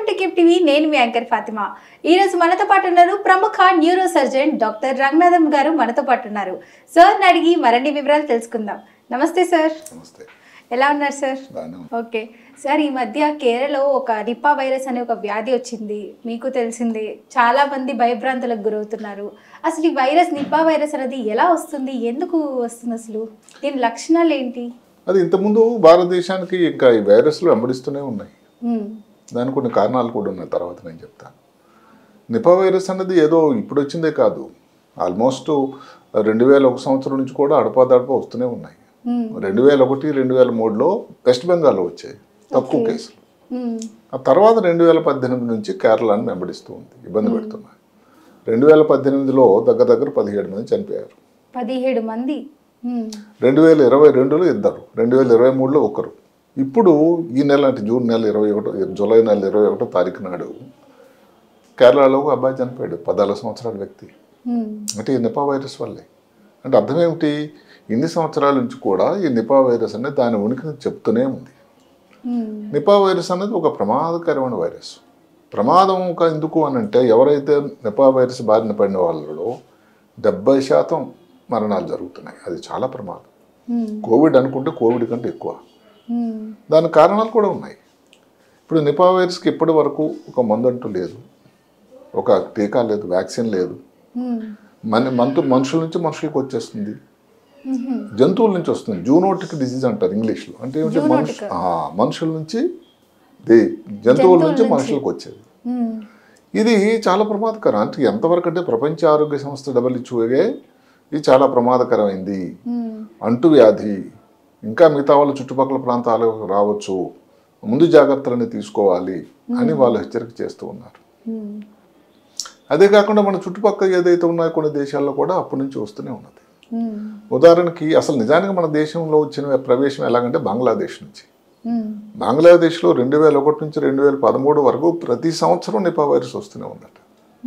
Welcome to keep TV. నేను మీ anchor Fatima. ఈ రోజు మనతో పాటు ఉన్నారు ప్రముఖ న్యూరో సర్జన్ డాక్టర్ రంగనాథం గారు మనతో పాటు ఉన్నారు. సార్ అడిగి మరిన్ని వివరాలు తెలుసుకుందాం. నమస్తే సార్. నమస్తే. ఎలా ఉన్నారు సార్? ఓకే సార్, ఈ మధ్య కేరళలో ఒక నిపా వైరస్ అనే ఒక వ్యాధి వచ్చింది, మీకు తెలిసిందే. చాలా మంది భయభ్రాంతులకు గురవుతున్నారు. అసలు ఈ వైరస్ నిపా వైరస్ అనేది ఎలా వస్తుంది, ఎందుకు వస్తుంది, అసలు దీని లక్షణాలు ఏంటి? అది ఇంతకుముందు భారతదేశానికి ఇంకా ఈ వైరస్లు వెంబడిస్తూనే ఉన్నాయి. దానికి కొన్ని కారణాలు కూడా ఉన్నాయి, తర్వాత నేను చెప్తాను. నిపా వైరస్ అన్నది ఏదో ఇప్పుడు వచ్చిందే కాదు, ఆల్మోస్ట్ 2001 సంవత్సరం నుంచి కూడా అడపాదడప వస్తూనే ఉన్నాయి. 2001, 2003లో వెస్ట్ బెంగాల్లో వచ్చాయి తక్కువ కేసులు. ఆ తర్వాత 2018 నుంచి కేరళను వెంబడిస్తూ ఉంది, ఇబ్బంది పెడుతున్నాయి. 2018లో దగ్గర 17 మంది చనిపోయారు. 17 మంది. 2022లో 2, 2023లో 1. ఇప్పుడు ఈ నెల అంటే జూలై నెల 21 తారీఖు నాడు కేరళలో ఒక అబ్బాయి చనిపోయాడు, 14 సంవత్సరాల వ్యక్తి. అంటే ఈ నిపా వైరస్ వల్లే. అంటే అర్థం ఏమిటి, ఇన్ని సంవత్సరాల నుంచి కూడా ఈ నిపా వైరస్ అనేది దాని ఉనికిని చెప్తూనే ఉంది. నిపా వైరస్ అనేది ఒక ప్రమాదకరమైన వైరస్. ప్రమాదం ఎందుకు అని అంటే, ఎవరైతే నిపా వైరస్ బారిన పడిన వాళ్ళలో 70% మరణాలు జరుగుతున్నాయి. అది చాలా ప్రమాదం. కోవిడ్ అనుకుంటే కోవిడ్ కంటే ఎక్కువ. దానికి కారణాలు కూడా ఉన్నాయి. ఇప్పుడు నిపా వైరస్కి ఇప్పటి వరకు ఒక మందు అంటూ లేదు, ఒక టీకా లేదు, వ్యాక్సిన్ లేదు. మనుషుల నుంచి మనుషులకు వచ్చేస్తుంది, జంతువుల నుంచి వస్తుంది. జూనోటిక్ డిసీజ్ అంటారు ఇంగ్లీష్లో. అంటే ఏమిటి, మనుషుల నుంచి జంతువుల నుంచి మనుషులకు వచ్చేది. ఇది చాలా ప్రమాదకరం. అంటే ఎంతవరకు అంటే ప్రపంచ ఆరోగ్య సంస్థ WHO ఇది చాలా ప్రమాదకరమైంది, అంటువ్యాధి, ఇంకా మిగతా వాళ్ళ చుట్టుపక్కల ప్రాంతాలకు రావచ్చు, ముందు జాగ్రత్తలని తీసుకోవాలి అని వాళ్ళు హెచ్చరిక చేస్తూ ఉన్నారు. అదే కాకుండా మన చుట్టుపక్కల ఏదైతే ఉన్నాయో కొన్ని దేశాల్లో కూడా అప్పటి నుంచి వస్తూనే ఉన్నది. ఉదాహరణకి అసలు నిజానికి మన దేశంలో వచ్చిన ప్రవేశం ఎలాగంటే బంగ్లాదేశ్ నుంచి. బంగ్లాదేశ్లో 2001 నుంచి 2013 వరకు ప్రతి సంవత్సరం నిపా వైరస్ వస్తూనే ఉందట.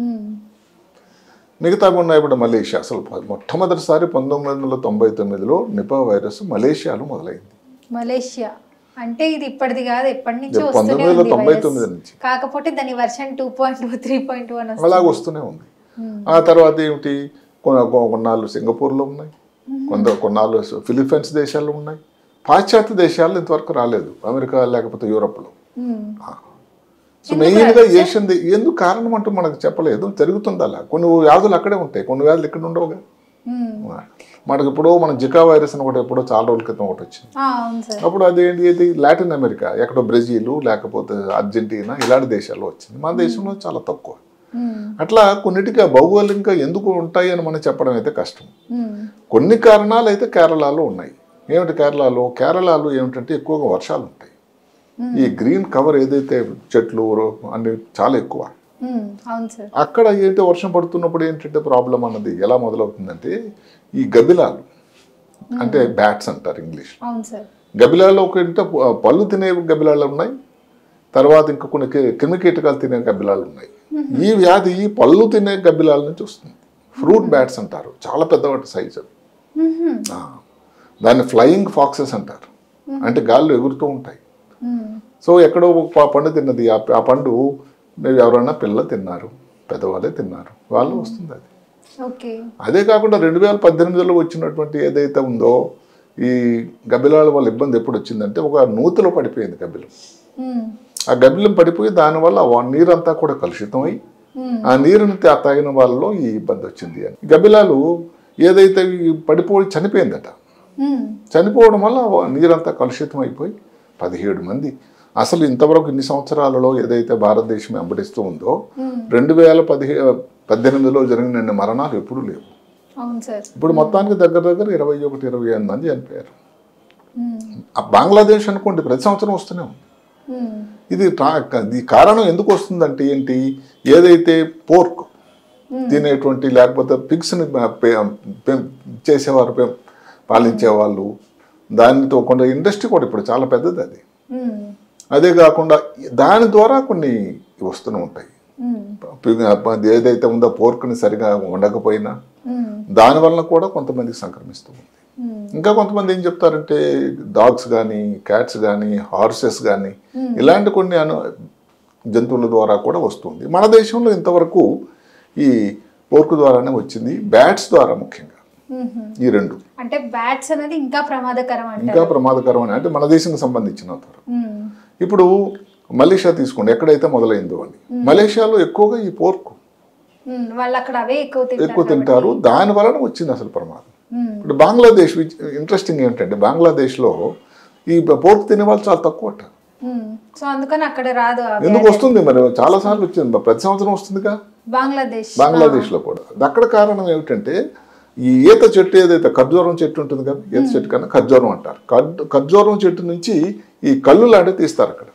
మిగతా ఉన్నాయి ఇప్పుడు మలేషియా. అసలు మొట్టమొదటిసారి 1999లో నిపా వైరస్ మలేషియాలో మొదలైంది. మలేషియా అంటే ఇది ఇప్పటిది కాదు, ఎప్పటి నుంచి 1999 నుంచి. కాకపోతే దాని వర్షన్ 2.2, 3.1 అలాగ వస్తూనే ఉంది. ఆ తర్వాత ఏమిటి, కొన్నాళ్ళు సింగపూర్లో ఉన్నాయి, కొన్నాళ్ళు ఫిలిప్పైన్స్ దేశాల్లో ఉన్నాయి. పాశ్చాత్య దేశాల్లో ఇంతవరకు రాలేదు, అమెరికా లేకపోతే యూరోప్లో. సో మెయిన్గా ఏషియన్ ఎందుకు కారణం అంటూ మనకు చెప్పలేదు, జరుగుతుంది అలా. కొన్ని వ్యాధులు అక్కడే ఉంటాయి, కొన్ని వ్యాధులు ఇక్కడ ఉండవుగా. మనకు ఇప్పుడు మన జికా వైరస్ అని ఒకటి ఎప్పుడో చాలా రోజుల క్రితం ఒకటి వచ్చింది. అప్పుడు అదేంటి, లాటిన్ అమెరికా, ఎక్కడో బ్రెజిల్ లేకపోతే అర్జెంటీనా ఇలాంటి దేశాల్లో వచ్చింది. మన దేశంలో చాలా తక్కువ. అట్లా కొన్నిటికి భౌగోళికంగా ఎందుకు ఉంటాయి అని మనం చెప్పడం అయితే కష్టం. కొన్ని కారణాలు అయితే కేరళలో ఉన్నాయి. ఏమిటి కేరళలో ఏమిటంటే ఎక్కువగా వర్షాలు ఉంటాయి. ఈ గ్రీన్ కవర్ ఏదైతే చెట్లు అన్ని చాలా ఎక్కువ. అక్కడ ఏంటంటే వర్షం పడుతున్నప్పుడు ఏంటంటే ప్రాబ్లం అన్నది ఎలా మొదలవుతుందంటే, ఈ గబిలాలు అంటే బ్యాట్స్ అంటారు ఇంగ్లీష్. గబిలాల్లో ఒక పళ్ళు తినే గబిలాలు ఉన్నాయి, తర్వాత ఇంకా కొన్ని క్రిమికీటకాలు తినే గబిలాలు ఉన్నాయి. ఈ వ్యాధి పళ్ళు తినే గబిలాల నుంచి వస్తుంది. ఫ్రూట్ బ్యాట్స్ అంటారు, చాలా పెద్దవాటి సైజు. దాన్ని ఫ్లయింగ్ ఫాక్సెస్ అంటారు, అంటే గాల్లో ఎగురుతూ ఉంటాయి. సో ఎక్కడో పండు తిన్నది, ఆ పండు ఎవరన్నా పిల్లలు తిన్నారు, పెద్దవాళ్ళే తిన్నారు, వాళ్ళు వస్తుంది అది. అదే కాకుండా 2018లో వచ్చినటువంటి ఏదైతే ఉందో ఈ గబ్బిలాల వల్ల ఇబ్బంది ఎప్పుడు వచ్చిందంటే, ఒక నూతిలో పడిపోయింది గబ్బిలం. ఆ గబ్బిలం పడిపోయి దానివల్ల నీరంతా కూడా కలుషితం అయ్యి ఆ నీరుని తాగిన వాళ్ళలో ఈ ఇబ్బంది వచ్చింది అని. గబ్బిలాలు ఏదైతే పడిపోయి చనిపోయిందట. చనిపోవడం వల్ల నీరంతా కలుషితం అయిపోయి 17 మంది. అసలు ఇంతవరకు ఇన్ని సంవత్సరాలలో ఏదైతే భారతదేశం వెంబడిస్తూ ఉందో 2018లో జరిగిన మరణాలు ఎప్పుడూ లేవు. ఇప్పుడు మొత్తానికి దగ్గర 21-25 మంది చనిపోయారు. బంగ్లాదేశ్ అనుకోండి ప్రతి సంవత్సరం వస్తూనే ఉంది. ఇది కారణం ఎందుకు వస్తుందంటే ఏంటి, ఏదైతే పోర్క్ తినేటువంటి లేకపోతే పిగ్స్ని చేసేవారు, పాలించేవాళ్ళు, దానితో కొంత ఇండస్ట్రీ కూడా ఇప్పుడు చాలా పెద్దది అది. అదే కాకుండా దాని ద్వారా కొన్ని వస్తూనే ఉంటాయి. ఏదైతే ఉందో పోర్క్ని సరిగా వండకపోయినా దానివల్ల కూడా కొంతమందికి సంక్రమిస్తూ ఉంది. ఇంకా కొంతమంది ఏం చెప్తారంటే డాగ్స్ కానీ, క్యాట్స్ కానీ, హార్సెస్ కానీ ఇలాంటి కొన్ని జంతువుల ద్వారా కూడా వస్తుంది. మన దేశంలో ఇంతవరకు ఈ పోర్క్ ద్వారానే వచ్చింది, బ్యాట్స్ ద్వారా ముఖ్యంగా. ఈ రెండు అంటే బ్యాట్స్ అనేది ఇంకా ప్రమాదకరం అంటారు. ఇంకా ప్రమాదకరం అని అంటే మన దేశానికి సంబంధించినంత వరకు. ఇప్పుడు మలేషియా తీసుకోండి, ఎక్కడైతే మొదలైందో అని. మలేషియాలో ఎక్కువగా ఈ పోర్క్ వాళ్ళు అక్కడ అవే ఎక్కువ తింటారు, దాని వలన వచ్చింది అసలు ప్రమాదం. ఇప్పుడు బంగ్లాదేశ్ ఇంట్రెస్టింగ్ ఏంటంటే బంగ్లాదేశ్లో ఈ పోర్క్ తినే వాళ్ళు చాలా తక్కువ అంట. సో అందుకని అక్కడ రాదు. ఎందుకు వస్తుంది మరి, చాలా సార్లు వచ్చింది, ప్రతి సంవత్సరం వస్తుందిగా బంగ్లాదేశ్లో కూడా. అక్కడ కారణం ఏమిటంటే ఈ ఈత చెట్టు ఏదైతే ఖర్జూరం చెట్టు ఉంటుంది కదా, ఈత చెట్టు కన్నా ఖర్జూరం అంటారు. ఖర్జూరం చెట్టు నుంచి ఈ కళ్ళు లాంటివి తీస్తారు అక్కడ.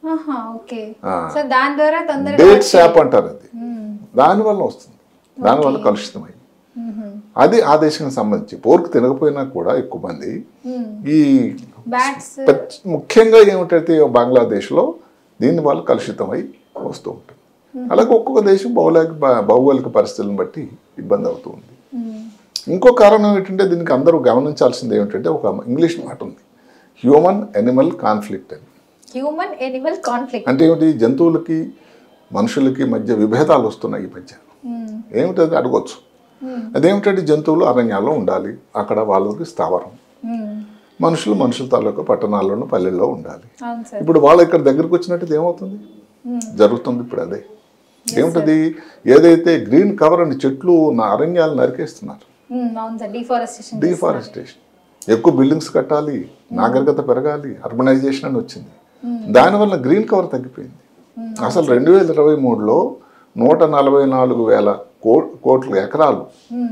డేట్ శాప్ అంటారు, అది దానివల్ల వస్తుంది, దానివల్ల కలుషితమై. అది ఆ దేశానికి సంబంధించి. పోర్క్ తినకపోయినా కూడా ఎక్కువ మంది ఈ ముఖ్యంగా ఏమిటైతే బంగ్లాదేశ్లో దీని వల్ల కలుషితమై వస్తూ ఉంటుంది. అలాగే ఒక్కొక్క దేశం భౌగోళిక పరిస్థితులను బట్టి ఇబ్బంది అవుతూ ఉంది. ఇంకో కారణం ఏంటంటే దీనికి అందరూ గమనించాల్సింది ఏమిటంటే ఒక ఇంగ్లీష్ మాట ఉంది, హ్యూమన్ ఎనిమల్ కాన్ఫ్లిక్ట్ అని. హ్యూమన్ ఎనిమల్ కాన్ఫ్లిక్ట్ అంటే ఏమిటి, జంతువులకి మనుషులకి మధ్య విభేదాలు వస్తున్నాయి ఈ మధ్య. ఏమిటది అడగొచ్చు. అదేమిటంటే జంతువులు అరణ్యాల్లో ఉండాలి, అక్కడ వాళ్ళకి స్థావరం. మనుషుల తాలూకా పట్టణాల్లోనూ పల్లెల్లో ఉండాలి. ఇప్పుడు వాళ్ళు ఇక్కడ దగ్గరకు వచ్చినట్టు ఏమవుతుంది, జరుగుతుంది ఇప్పుడు అదే. ఏమిటది, ఏదైతే గ్రీన్ కవర్ అని చెట్లు అరణ్యాలు నరికేస్తున్నారు, డిఫారెస్టేషన్. ఎక్కువ బిల్డింగ్స్ కట్టాలి, నాగరికత పెరగాలి, అర్బనైజేషన్ అని వచ్చింది. దానివల్ల గ్రీన్ కవర్ తగ్గిపోయింది. అసలు 2023లో 144,000 కోట్ల ఎకరాలు,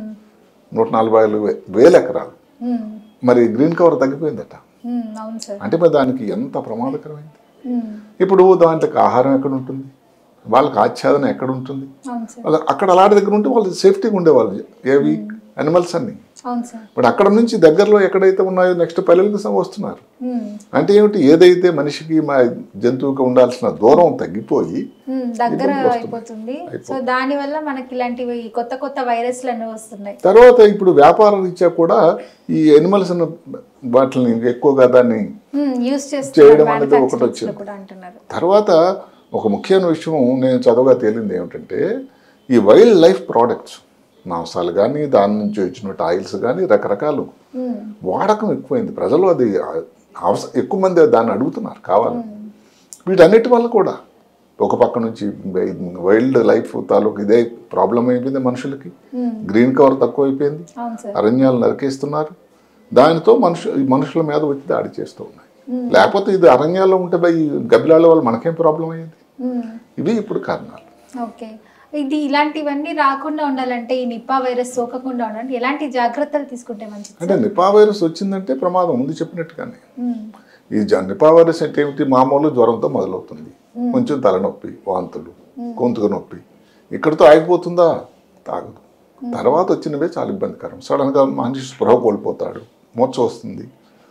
144,000 ఎకరాలు మరి గ్రీన్ కవర్ తగ్గిపోయిందట. అంటే మరి దానికి ఎంత ప్రమాదకరమైంది. ఇప్పుడు దాంట్లోకి ఆహారం ఎక్కడ ఉంటుంది, వాళ్ళకి ఆచ్ఛాదన ఎక్కడ ఉంటుంది, అక్కడ అలాంటి దగ్గర ఉంటే వాళ్ళు సేఫ్టీగా ఉండేవాళ్ళు, ఏవి అనిమల్స్ అన్ని. ఇప్పుడు అక్కడ నుంచి దగ్గరలో ఎక్కడైతే ఉన్నాయో నెక్స్ట్ పల్లెలకు వస్తున్నారు. అంటే ఏమిటి, ఏదైతే మనిషికి మా జంతువుకి ఉండాల్సిన దూరం తగ్గిపోయి దగ్గర అయిపోతుంది. సో దాని వల్ల మనకి ఇలాంటివి కొత్త కొత్త వైరస్లు అన్నీ వస్తున్నాయి. తర్వాత ఇప్పుడు వ్యాపార రీత్యా కూడా ఈ ఎనిమల్స్ వాటిని ఎక్కువగా దాన్ని యూజ్ చేయడం అనేది ఒకటి వచ్చింది. తర్వాత ఒక ముఖ్యమైన విషయం నేను చదువుగా తేలింది ఏమిటంటే ఈ వైల్డ్ లైఫ్ ప్రోడక్ట్స్, మాంసాలు కానీ దాని నుంచి వచ్చినట్టు ఆయిల్స్ కానీ రకరకాలు వాడకం ఎక్కువైంది. ప్రజలు అది ఎక్కువ మంది దాన్ని అడుగుతున్నారు కావాలి. వీటన్నిటి వల్ల కూడా ఒక పక్క నుంచి వైల్డ్ లైఫ్ తాలూకు ఇదే ప్రాబ్లం అయిపోయింది మనుషులకి. గ్రీన్ కవర్ తక్కువ అయిపోయింది, అరణ్యాలు నరికేస్తున్నారు, దానితో మనుషుల మీద వచ్చి దాడి చేస్తూ ఉన్నాయి. లేకపోతే ఇది అరణ్యాల్లో ఉంటే ఈ గబ్బిలాల వల్ల మనకేం ప్రాబ్లం అయ్యేది. ఇవి ఇప్పుడు కారణాలు. ఇది ఇలాంటివన్నీ రాకుండా ఉండాలంటే, ఈ నిపా వైరస్ సోకకుండా ఉండాలంటే ఎలాంటి జాగ్రత్తలు తీసుకుంటే మంచిది? అంటే నిపా వైరస్ వచ్చిందంటే ప్రమాదం ఉంది చెప్పినట్టుగానే. ఈ నిపా వైరస్ అంటే ఏమిటి, మామూలు జ్వరంతో మొదలవుతుంది, కొంచెం తలనొప్పి, వాంతులు, గొంతుకు నొప్పి, ఇక్కడితో ఆగిపోతుందా? తాగదు. తర్వాత వచ్చినవే చాలా ఇబ్బందికరం. సడన్గా మనిషి స్పృహ కోల్పోతాడు, మూర్ఛ వస్తుంది.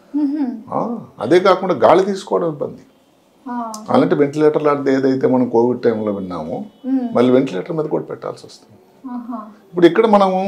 అదే కాకుండా గాలి తీసుకోవడం ఇబ్బంది. అలాంటి వెంటిలేటర్ లాంటిది ఏదైతే మనం కోవిడ్ టైంలో విన్నామో మళ్ళీ వెంటిలేటర్ మీద కూడా పెట్టాల్సి వస్తుంది. ఇప్పుడు ఇక్కడ మనము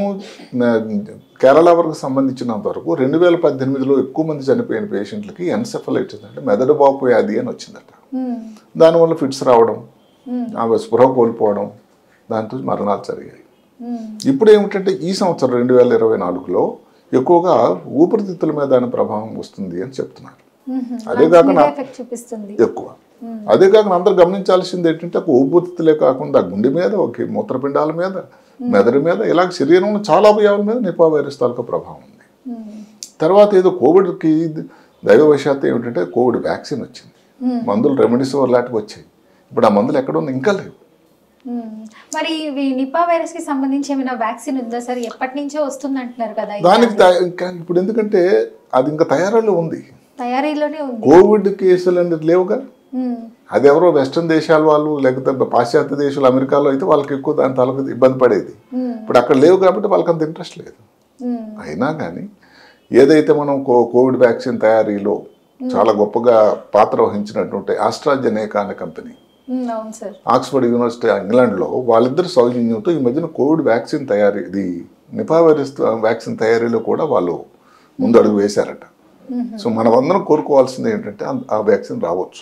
కేరళ వరకు సంబంధించినంత వరకు 2018లో ఎక్కువ మంది చనిపోయిన పేషెంట్లకి ఎన్సెఫలైటిస్ అంటే మెదడు వాపు వ్యాధి అని వచ్చిందట. దానివల్ల ఫిట్స్ రావడం, స్పృహ కోల్పోవడం, దాంతో మరణాలు జరిగాయి. ఇప్పుడు ఏమిటంటే ఈ సంవత్సరం 2024లో ఎక్కువగా ఊపిరితిత్తుల మీద దాని ప్రభావం వస్తుంది అని చెప్తున్నారు. అదే కాకుండా ఎక్కువ, అదే కాకుండా అందరూ గమనించాల్సింది ఏంటంటే ఊపిరితిత్తులే కాకుండా గుండె మీద, ఒక మూత్రపిండాల మీద, మెదడు మీద, ఇలాగ శరీరంలో చాలా అవయవాల మీద నిపా వైరస్ తాలూకా ప్రభావం ఉంది. తర్వాత ఏదో కోవిడ్కి దైవవశాత్తు ఏమిటంటే కోవిడ్ వ్యాక్సిన్ వచ్చింది, మందులు రెమెడిసివిర్ లాంటివి వచ్చాయి. ఇప్పుడు ఆ మందులు ఎక్కడ ఉన్నాయి, ఇంకా లేవు. మరి నిపా వైరస్ కి సంబంధించి ఏమైనా వ్యాక్సిన్ ఉందా సార్? ఎప్పటి నుంచో వస్తుంది అంటున్నారు కదా. దానికి ఇప్పుడు ఎందుకంటే అది ఇంకా తయారీలో ఉంది, తయారీలోనే ఉంది. కోవిడ్ కేసులు అనేది లేవుగా. అది ఎవరో వెస్ట్రన్ దేశాల వాళ్ళు, లేకపోతే పాశ్చాత్య దేశాలు, అమెరికాలో అయితే వాళ్ళకి ఎక్కువ దాని తాలూకు ఇబ్బంది పడేది. ఇప్పుడు అక్కడ లేవు కాబట్టి వాళ్ళకి అంత ఇంట్రెస్ట్ లేదు. అయినా కానీ ఏదైతే మనం కోవిడ్ వ్యాక్సిన్ తయారీలో చాలా గొప్పగా పాత్ర వహించినటువంటి ఆస్ట్రాజెనేకా అనే కంపెనీ, ఆక్స్ఫర్డ్ యూనివర్సిటీ ఇంగ్లాండ్లో, వాళ్ళిద్దరు సౌజన్యంతో ఈ మధ్యన కోవిడ్ వ్యాక్సిన్ తయారీ, ఇది నిపా వైరస్ వ్యాక్సిన్ తయారీలో కూడా వాళ్ళు ముందు అడుగు వేశారట. సో మనం అందరం కోరుకోవాల్సింది ఏంటంటే ఆ వ్యాక్సిన్ రావచ్చు.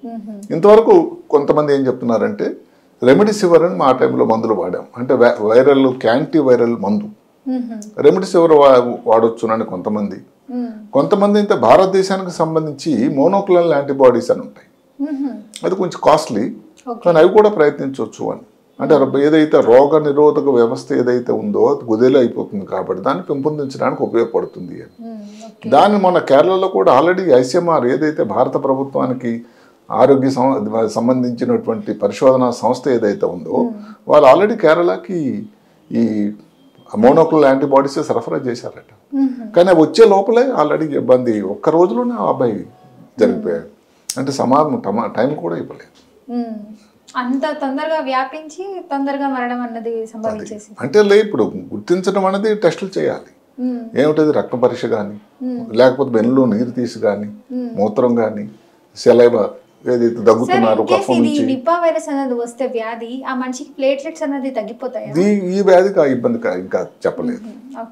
ఇంతవరకు కొంతమంది ఏం చెప్తున్నారంటే రెమిడిసివిర్ అని మా టైంలో మందులు వాడాం, అంటే వైరల్ యాంటీ వైరల్ మందు. రెమిడిసివిర్ వాడొచ్చునని కొంతమంది అయితే భారతదేశానికి సంబంధించి మోనోక్లోనల్ యాంటీబాడీస్ అని ఉంటాయి, అది కొంచెం కాస్ట్లీ, కానీ అవి కూడా ప్రయత్నించవచ్చు అని. అంటే ఏదైతే రోగ నిరోధక వ్యవస్థ ఏదైతే ఉందో అది కుదేలు అయిపోతుంది కాబట్టి దాన్ని పెంపొందించడానికి ఉపయోగపడుతుంది అని. దాన్ని మన కేరళలో కూడా ఆల్రెడీ ఐసీఎంఆర్ ఏదైతే భారత ప్రభుత్వానికి ఆరోగ్య సంబంధించినటువంటి పరిశోధనా సంస్థ ఏదైతే ఉందో వాళ్ళు ఆల్రెడీ కేరళకి ఈ మోనోక్లోనల్ యాంటీబాడీస్ సరఫరా చేశారట. కానీ వచ్చే లోపలే ఆల్రెడీ ఇబ్బంది, ఒక్క రోజులోనే ఆ అబ్బాయి జరిగిపోయాడు. అంటే టైం కూడా ఇవ్వలేదు. అంత తొందరగా వ్యాపించి తొందరగా మరణం అన్నది సంభవించేసి, అంటే ఇప్పుడు గుర్తించడం అనేది టెస్టులు చేయాలి. ఏమిటది రక్త పరీక్ష కానీ, లేకపోతే బెన్నులో నీరు తీసి కానీ, మూత్రం కానీ, సెలైవా ఏదైతే దగ్గుతున్నారు కఫం నుంచి. నిపా వైరస్ అనేది వస్తే వ్యాధి ఆ మనిషికి ప్లేట్లెట్స్ అనేది తగ్గిపోతాయి. ఈ వ్యాధికి ఆ ఇబ్బంది ఇంకా చెప్పలేదు.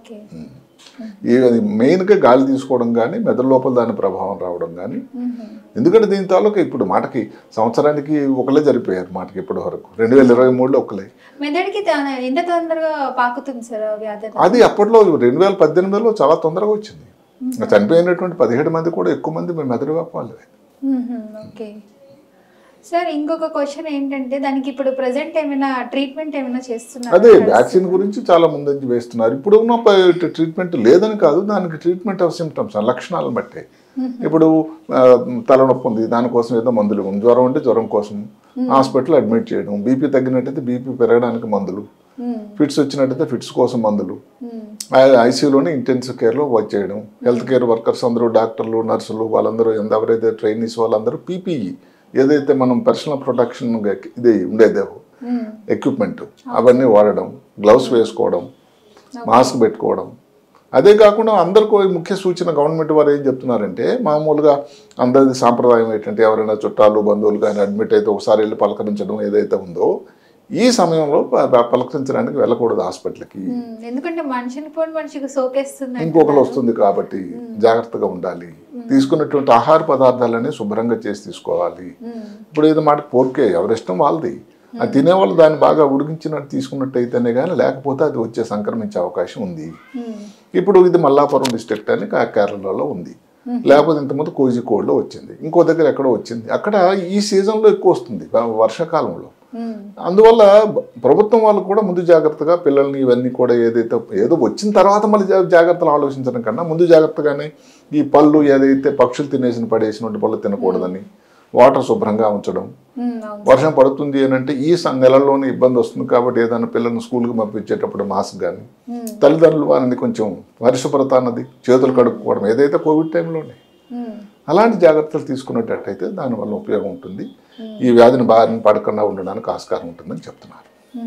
మెయిన్గా గాలి తీసుకోవడం కానీ, మెదడు లోపల దాని ప్రభావం రావడం కానీ. ఎందుకంటే దీని తాలూకా ఇప్పుడు మాటకి సంవత్సరానికి ఒకలే జరిపోయారు మాటకి ఇప్పటి వరకు. 2023లో ఒకలే. మెదడుకి ఎంత తొందరగా పాకుతుంది సార్ వ్యాధి? అది అప్పట్లో 2018లో చాలా తొందరగా వచ్చింది. చనిపోయినటువంటి 17 మంది కూడా ఎక్కువ మంది మెదడు వ్యాపారాలే. ఓకే సార్, ఇంకొక క్వశ్చన్ ఏంటంటే దానికి ఇప్పుడు ప్రెసెంట్ ఏమైనా ట్రీట్మెంట్ ఏమైనా చేస్తున్నారు? అదే వ్యాక్సిన్ గురించి చాలా ముందంజ వేస్తున్నారు. ఇప్పుడు ఉన్న ట్రీట్మెంట్ లేదని కాదు, దానికి ట్రీట్మెంట్ ఆఫ్ సిమ్టమ్స్ లక్షణాలను బట్టే. ఇప్పుడు తలనొప్పి ఉంది, దానికోసం ఏదో మందులు, జ్వరం అంటే జ్వరం కోసం హాస్పిటల్ అడ్మిట్ చేయడం, బీపీ తగ్గినట్టయితే బీపీ పెరగడానికి మందులు, ఫిట్స్ వచ్చినట్టయితే ఫిట్స్ కోసం మందులు, ఐసీయూలోనే ఇంటెన్సివ్ కేర్లో వర్క్ చేయడం. హెల్త్ కేర్ వర్కర్స్ అందరూ, డాక్టర్లు, నర్సులు, వాళ్ళందరూ ఎవరైతే ట్రైనీస్ వాళ్ళందరూ పీపీఈ ఏదైతే మనం పర్సనల్ ప్రొటెక్షన్ ఇది ఉండేదో ఎక్విప్మెంట్ అవన్నీ వాడడం, గ్లౌస్ వేసుకోవడం, మాస్క్ పెట్టుకోవడం. అదే కాకుండా అందరికీ ముఖ్య సూచన గవర్నమెంట్ వారు ఏం చెప్తున్నారంటే, మామూలుగా అందరిది సాంప్రదాయం ఏంటంటే ఎవరైనా చుట్టాలు బంధువులు కానీ అడ్మిట్ అయితే ఒకసారి వెళ్ళి పలకరించడం ఏదైతే ఉందో, ఈ సమయంలో పలకరించడానికి వెళ్ళకూడదు హాస్పిటల్కి. ఎందుకంటే మనిషికి సోకేస్తుంది, ఇంకొకరు వస్తుంది కాబట్టి జాగ్రత్తగా ఉండాలి. తీసుకున్నటువంటి ఆహార పదార్థాలని శుభ్రంగా చేసి తీసుకోవాలి. ఇప్పుడు ఏదో మాట పోర్కే ఎవరిష్టం వాళ్ళది, అది తినేవాళ్ళు దాన్ని బాగా ఉడికించినట్టు తీసుకున్నట్టయితేనే కానీ, లేకపోతే అది వచ్చే సంక్రమించే అవకాశం ఉంది. ఇప్పుడు ఇది మల్లాపురం డిస్ట్రిక్ట్ అని కేరళలో ఉంది, లేకపోతే ఇంతకుముందు కోజికోడ్లో వచ్చింది, ఇంకో దగ్గర ఎక్కడో వచ్చింది. అక్కడ ఈ సీజన్లో ఎక్కువ వస్తుంది, వర్షాకాలంలో. అందువల్ల ప్రభుత్వం వాళ్ళు కూడా ముందు జాగ్రత్తగా పిల్లల్ని ఇవన్నీ కూడా ఏదో వచ్చిన తర్వాత మళ్ళీ జాగ్రత్తలు ఆలోచించడం కన్నా ముందు జాగ్రత్తగానే ఈ పళ్ళు ఏదైతే పక్షులు పడేసినట్టు పళ్ళు తినకూడదని, వాటర్ శుభ్రంగా ఉంచడం. వర్షం పడుతుంది అని అంటే ఈ నెలల్లోనే ఇబ్బంది వస్తుంది కాబట్టి ఏదైనా పిల్లల్ని స్కూల్కి పంపించేటప్పుడు మాస్క్ కానీ, తల్లిదండ్రులు వారిని కొంచెం పరిశుభ్రత అన్నది, చేతులు కడుక్కోవడం ఏదైతే కోవిడ్ టైంలోనే అలాంటి జాగ్రత్తలు తీసుకున్నట్టయితే దానివల్ల ఉపయోగం ఉంటుంది. ఈ వ్యాధిని బారిన పడకుండా ఉండడానికి ఆస్కారం ఉంటుందని చెప్తున్నారు.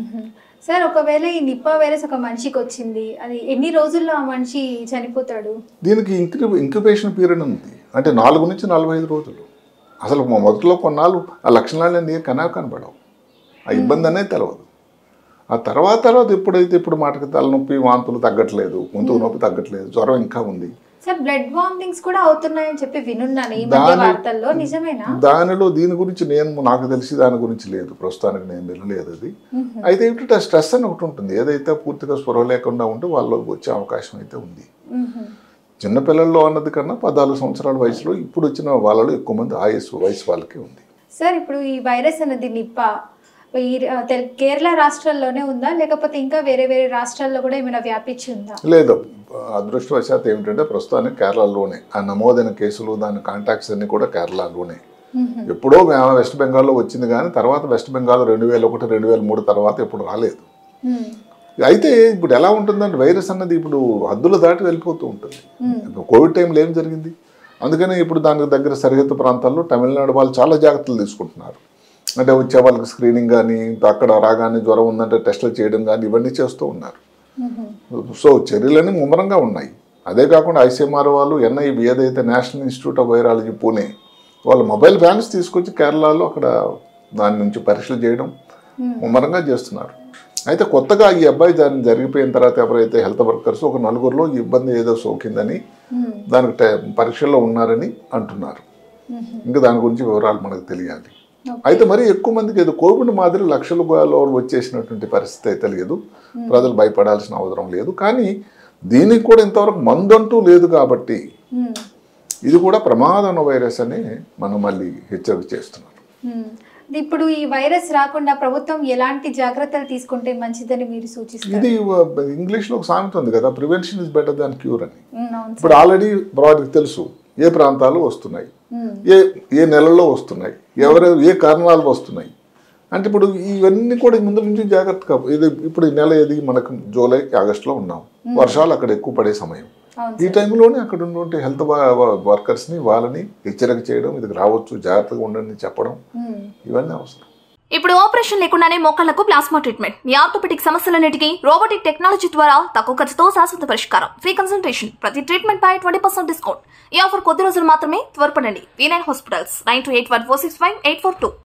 సార్, ఒకవేళ ఈ నిపా వైరస్ ఒక మనిషికి వచ్చింది, అది ఎన్ని రోజుల్లో ఆ మనిషి చనిపోతాడు? దీనికి ఇంక్యుబేషన్ పీరియడ్ ఉంది, అంటే 4 నుంచి 45 రోజులు. అసలు మొదట్లో కొన్నాళ్ళు ఆ లక్షణాలన్నీ కనబడవు, ఆ ఇబ్బంది అనేది తెలియదు. ఆ తర్వాత ఎప్పుడైతే ఇప్పుడు మాటకి తలనొప్పి, వాంతులు తగ్గట్లేదు, గొంతు నొప్పి తగ్గట్లేదు, జ్వరం ఇంకా ఉంది. సార్, బ్లడ్ వామిటింగ్స్ కూడా అవుతున్నాయని చెప్పి వినున్నాను ఈ మధ్య వార్తల్లో, నిజమేనా? దానిలో దీని గురించి నాకు తెలిసి దాని గురించి లేదు, ప్రస్తుతానికి నేను వినలేదు అది. అయితే ఏమిటంటే స్ట్రెస్ అని ఒకటి ఉంటుంది, ఏదైతే పూర్తిగా స్పృహ లేకుండా ఉంటే వాళ్ళకి వచ్చే అవకాశం అయితే ఉంది. చిన్నపిల్లల్లో అన్నది కన్నా 14 సంవత్సరాల వయసులో ఇప్పుడు వచ్చిన వాళ్ళలో ఎక్కువ మంది వయసు వాళ్ళకి ఉంది. సార్, ఇప్పుడు ఈ వైరస్ అనేది నిపా కేరళ రాష్ట్రాల్లోనే ఉందా, లేకపోతే ఇంకా వేరే వేరే రాష్ట్రాల్లో కూడా ఏమైనా వ్యాపించి ఉందా? లేదు, అదృష్టవశాత్తు ఏమిటంటే ప్రస్తుతానికి కేరళలోనే ఆ నమోదైన కేసులు, దాని కాంటాక్ట్స్ అన్ని కూడా కేరళలోనే. ఎప్పుడో వెస్ట్ బెంగాల్లో వచ్చింది కానీ తర్వాత వెస్ట్ బెంగాల్ 2001, 2003 తర్వాత ఎప్పుడు రాలేదు. అయితే ఇప్పుడు ఎలా ఉంటుందంటే వైరస్ అన్నది ఇప్పుడు హద్దులు దాటి వెళ్ళిపోతూ ఉంటుంది. కోవిడ్ టైంలో ఏం జరిగింది, అందుకని ఇప్పుడు దానికి దగ్గర సరిహద్దు ప్రాంతాల్లో తమిళనాడు వాళ్ళు చాలా జాగ్రత్తలు తీసుకుంటున్నారు. అంటే వచ్చే వాళ్ళకి స్క్రీనింగ్ కానీ, అక్కడ రాగానే జ్వరం ఉందంటే టెస్టులు చేయడం కానీ ఇవన్నీ చేస్తూ ఉన్నారు. సో చర్యలన్నీ ముమ్మరంగా ఉన్నాయి. అదే కాకుండా ఐసీఎంఆర్ వాళ్ళు ఎన్ఐవి ఏదైతే National Institute of Virology Pune వాళ్ళు మొబైల్ వ్యాన్స్ తీసుకొచ్చి కేరళలో అక్కడ దాని నుంచి పరీక్షలు చేయడం ముమ్మరంగా చేస్తున్నారు. అయితే కొత్తగా ఈ అబ్బాయి జరిగిపోయిన తర్వాత ఎవరైతే హెల్త్ వర్కర్స్ ఒక 4గురిలో ఈ ఇబ్బంది ఏదో సోకిందని దానికి పరీక్షల్లో ఉన్నారని అంటున్నారు. ఇంకా దాని గురించి వివరాలు మనకు తెలియాలి. అయితే మరి ఎక్కువ మందికి ఏదో కోవిడ్ మాదిరి లక్షలు వచ్చేసినటువంటి పరిస్థితి అయితే లేదు, ప్రజలు భయపడాల్సిన అవసరం లేదు. కానీ దీనికి కూడా ఇంతవరకు మందంటూ లేదు కాబట్టి ఇది కూడా ప్రమాదమైన వైరస్ అని మనం మళ్ళీ హెచ్చరిక చేస్తున్నారు. ఇప్పుడు ఈ వైరస్ రాకుండా ప్రభుత్వం ఎలాంటి జాగ్రత్తలు తీసుకుంటే మంచిదని మీరు సూచిస్తారు? ఇది ఇంగ్లీష్లో ఒక సామెత ఉంది కదా, prevention is better than cure అని. ఇప్పుడు ఆల్రెడీ బ్రాడ్కి తెలుసు ఏ ప్రాంతాలు వస్తున్నాయి, ఏ నెలల్లో వస్తున్నాయి, ఏ కారణాలు వస్తున్నాయి అంటే. ఇప్పుడు ఇవన్నీ కూడా ముందు నుంచి జాగ్రత్తగా, ఇది ఇప్పుడు ఈ నెల ఏది మనకు జూలై ఆగస్టులో ఉన్నాం, వర్షాలు అక్కడ ఎక్కువ పడే సమయం. ఈ టైంలోనే అక్కడ ఉన్నటువంటి హెల్త్ వర్కర్స్ని వాళ్ళని హెచ్చరిక చేయడం, ఇది రావచ్చు జాగ్రత్తగా ఉండండి చెప్పడం, ఇవన్నీ అవసరం. ఇప్పుడు ఆపరేషన్ లేకుండానే మోకాళ్లకు ప్లాస్మా ట్రీట్మెంట్, మీ ఆర్థోపెటిక్ సమస్యలన్నిటికీ రోబోటిక్ టెక్నాలజీ ద్వారా తక్కువ ఖర్చుతో శాశ్వత పరిష్కారం, ఫ్రీ కన్సల్టేషన్, ప్రతి ట్రీట్మెంట్ పై 20% డిస్కౌంట్. ఈ ఆఫర్ కొద్ది రోజులు మాత్రమే, త్వరపడండి. V9 hospitals 9281465842.